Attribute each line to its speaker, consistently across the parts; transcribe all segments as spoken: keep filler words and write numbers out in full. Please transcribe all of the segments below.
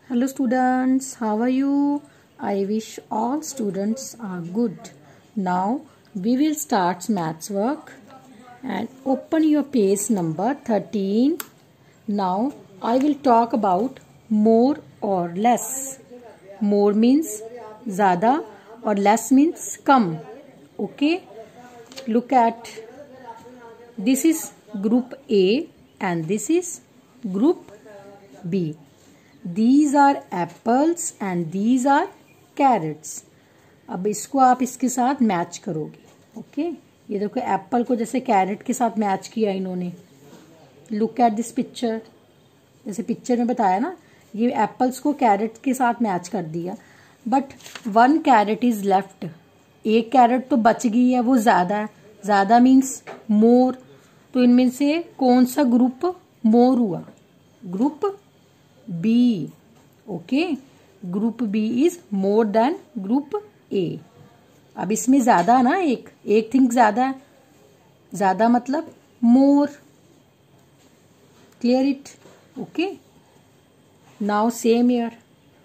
Speaker 1: Hello students, how are you? I wish all students are good. Now we will start maths work and open your page number thirteen. Now I will talk about more or less. More means ज़्यादा और less means come. Okay? Look at this is group A and this is group B. These are apples and these are carrots. अब इसको आप इसके साथ match करोगे. Okay okay? ये देखो एप्पल को जैसे कैरेट के साथ मैच किया इन्होंने. Look at this picture. जैसे पिक्चर में बताया ना, ये एप्पल्स को कैरेट के साथ मैच कर दिया. But one carrot is left. एक कैरेट तो बच गई है, वो ज्यादा है. ज्यादा मीन्स मोर. तो इनमें से कौन सा ग्रुप मोर हुआ? Group B. Okay, group B is more than group A. अब इसमें ज्यादा ना, एक एक थिंग ज्यादा है. ज्यादा मतलब more. Clear it? Okay. Now same here.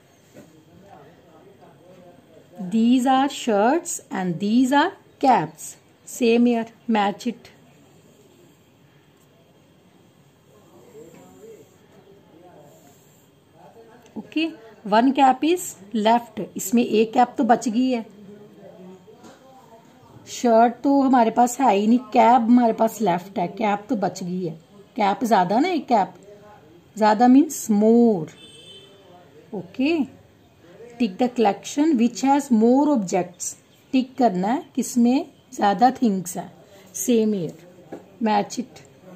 Speaker 1: These are shirts and these are caps. Same here. Match it. Okay. One cap is left. इसमें एक कैप तो बच गई है. शर्ट तो हमारे पास है ही नहीं. कैप हमारे पास लेफ्ट है. कैप तो बच गई है. कैप ज्यादा ना, एक कैप ज्यादा means more. Okay. Tick the collection which has more objects. Tick करना है किसमें ज्यादा थिंग्स है. Same here. Match it.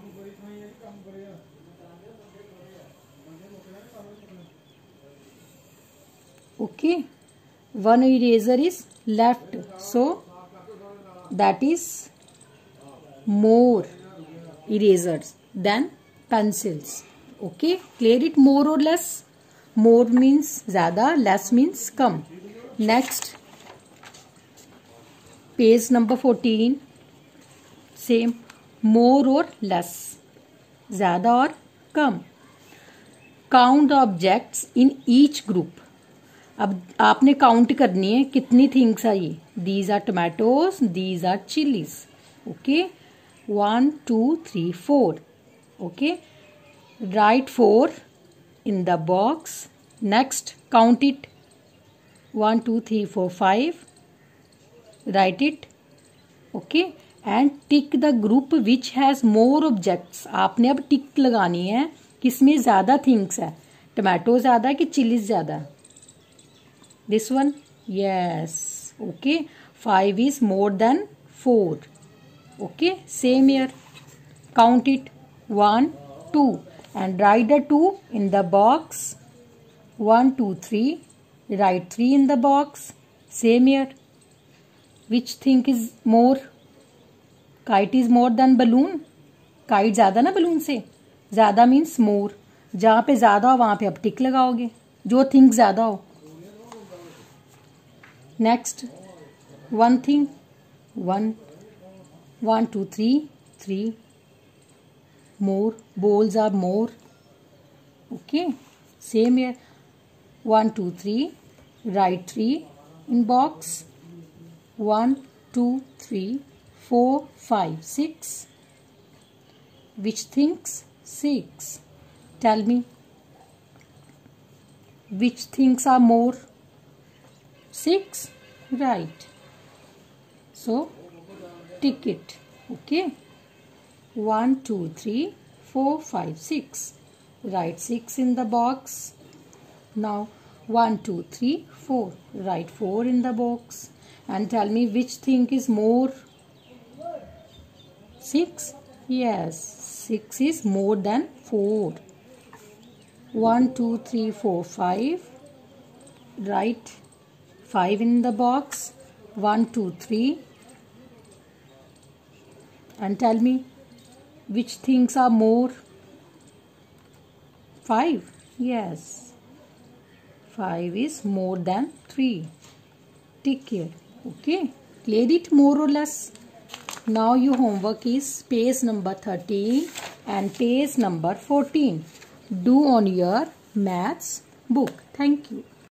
Speaker 1: Okay. One eraser is left, so that is more erasers than pencils. Okay. Clear it? More और less. More means ज्यादा, less means कम. Next page number fourteen. Same. More और less, ज्यादा और कम. Count the objects in each group. अब आपने count करनी है कितनी थिंग्स है ये. These are tomatoes, these are chillies. Okay. One two three four. Okay. Write four in the box. Next, count it. one, two, three, four, five. Write it. Okay. And tick the group which has more objects. आपने अब टिक लगानी है किसमें ज्यादा things है. Tomato ज्यादा कि chillies ज्यादा? This one. Yes. Okay. Five is more than four. Okay. Same here. Count it. One, two. And write the two in the box. One, two, three. Write three in the box. Same here. Which thing is more? Kite is more than balloon. Kite ज्यादा ना balloon से. ज्यादा means more. जहाँ पे ज्यादा हो वहाँ पे आप टिक लगाओगे. जो thing ज्यादा हो. Next. One thing. One. One, two, three. Three. More. Balls are more. Okay. Same here. One, two, three. Write three in box. One, two, three, four, five, six. Which things? Six. Tell me. Which things are more? Six. Right. So tick it. Okay. One, two, three, four, five, six. Write six in the box. Now, one, two, three, four. Write four in the box. And tell me which thing is more? Six? Yes, six is more than four. One, two, three, four, five. Write five in the box. One, two, three. And tell me which things are more? Five. Yes. Five is more than three. Take care. Okay. Clear it more or less. Now your homework is page number thirteen and page number fourteen. Do on your maths book. Thank you.